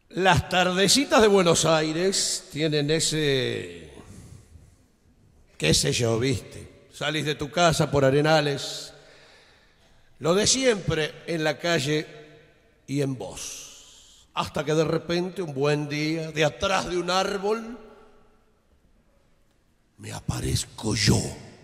Las tardecitas de Buenos Aires tienen ese, qué sé yo, viste. Salís de tu casa por Arenales, lo de siempre en la calle y en vos. Hasta que de repente, un buen día, de atrás de un árbol, me aparezco yo.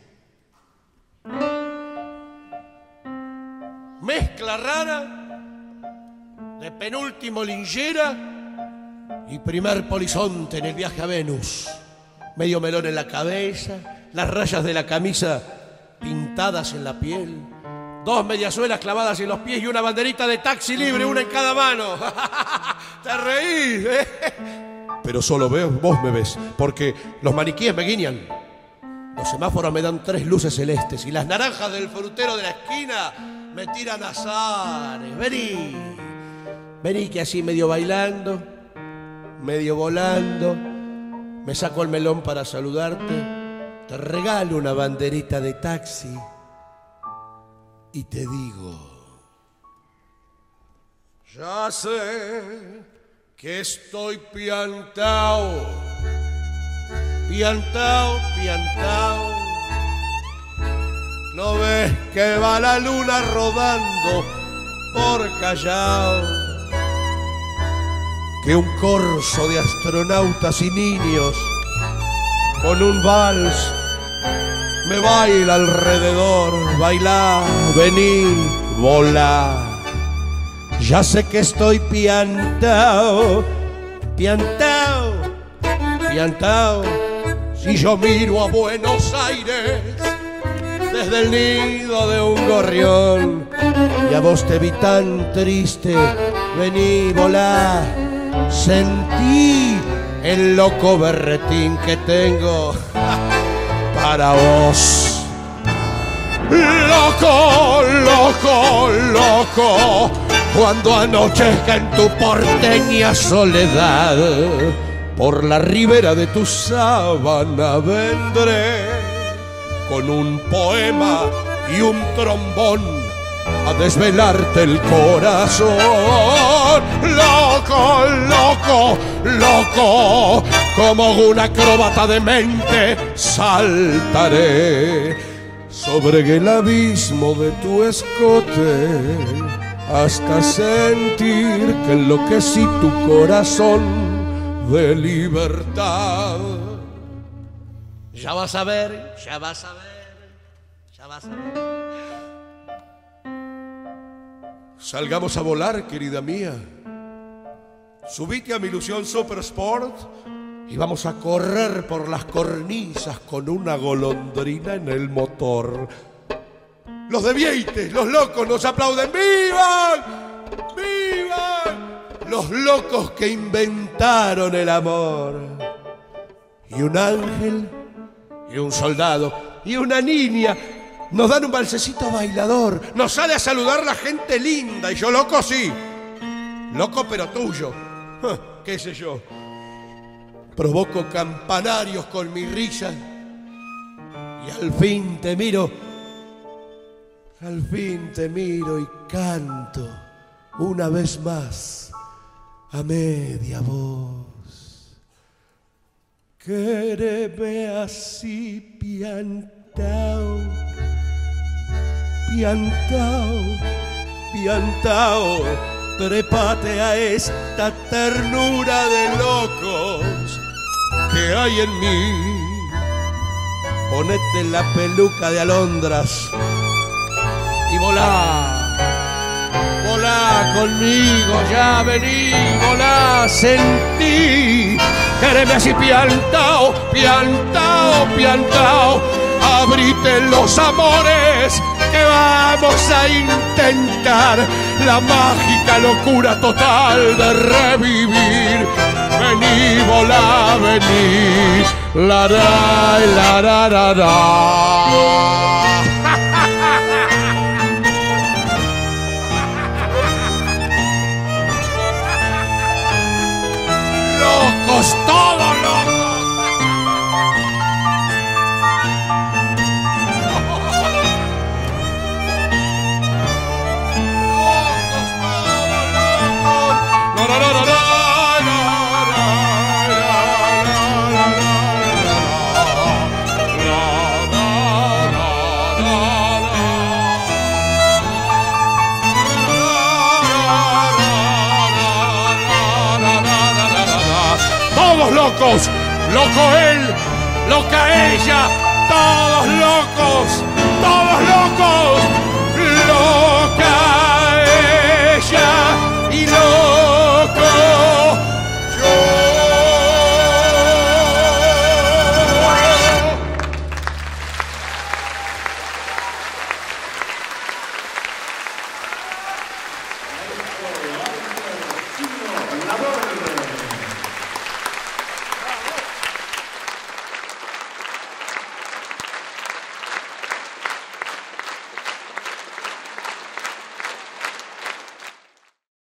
Mezcla rara de Penúltimo Lingera y Primer Polizonte en el viaje a Venus. Medio melón en la cabeza, las rayas de la camisa pintadas en la piel, dos mediasuelas clavadas en los pies y una banderita de taxi libre, una en cada mano. Te reís, ¿eh? Pero solo vos me ves, porque los maniquíes me guiñan. Los semáforos me dan 3 luces celestes y las naranjas del frutero de la esquina me tiran azares. Vení, vení que así medio bailando, medio volando, me saco el melón para saludarte, te regalo una banderita de taxi y te digo: ya sé que estoy piantao, piantao, piantao. ¿No ves que va la luna rodando por Callao? Que un corso de astronautas y niños con un vals me baila alrededor. Bailá, vení, volá. Ya sé que estoy piantao, piantao, piantao. Si yo miro a Buenos Aires desde el nido de un gorrión y a vos te vi tan triste, vení, volá. Sentí el loco berretín que tengo para vos. Loco, loco, loco, cuando anochezca en tu porteña soledad, por la ribera de tu sábana vendré con un poema y un trombón a desvelarte el corazón. Loco, loco, loco, como un acróbata de mente saltaré sobre el abismo de tu escote hasta sentir que enloquecí tu corazón de libertad. Ya vas a ver, ya vas a ver, ya vas a ver. Salgamos a volar, querida mía. Subite a mi ilusión Super Sport y vamos a correr por las cornisas con una golondrina en el motor. Los de Vieites, los locos, nos aplauden. ¡Vivan! ¡Vivan! Los locos que inventaron el amor. Y un ángel, y un soldado, y una niña nos dan un balsecito bailador. Nos sale a saludar la gente linda. Y yo loco, sí. Loco pero tuyo. ¿Qué sé yo? Provoco campanarios con mi risa. Y al fin te miro. Al fin te miro y canto una vez más a media voz. Quéreme así, piantao, piantao, piantao, trépate a esta ternura de locos que hay en mí. Ponete la peluca de alondras y volá, volá conmigo, ya vení, volá, sentí. Quéreme así, piantao, piantao, piantao. Abrite los amores que vamos a intentar la mágica locura total de revivir. Vení, volá, vení, la ra, la ra, la ra. Locos, todos locos. locos, loco él, loca ella, todos locos, loca ella y loca